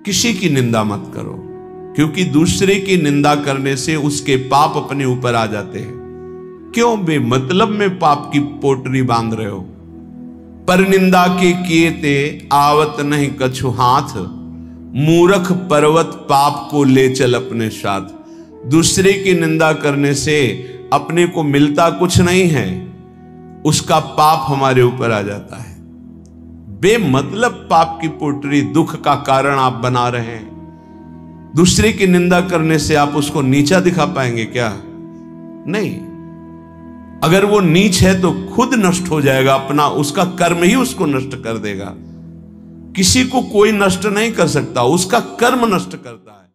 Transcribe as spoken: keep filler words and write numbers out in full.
किसी की निंदा मत करो, क्योंकि दूसरे की निंदा करने से उसके पाप अपने ऊपर आ जाते हैं। क्यों बेमतलब में पाप की पोटरी बांध रहे हो? पर निंदा के किए ते आवत नहीं कछु हाथ, मूर्ख पर्वत पाप को ले चल अपने साथ। दूसरे की निंदा करने से अपने को मिलता कुछ नहीं है, उसका पाप हमारे ऊपर आ जाता है। बेमतलब पाप की पोटरी, दुख का कारण आप बना रहे हैं। दूसरे की निंदा करने से आप उसको नीचा दिखा पाएंगे क्या? नहीं। अगर वो नीच है तो खुद नष्ट हो जाएगा, अपना उसका कर्म ही उसको नष्ट कर देगा। किसी को कोई नष्ट नहीं कर सकता, उसका कर्म नष्ट करता है।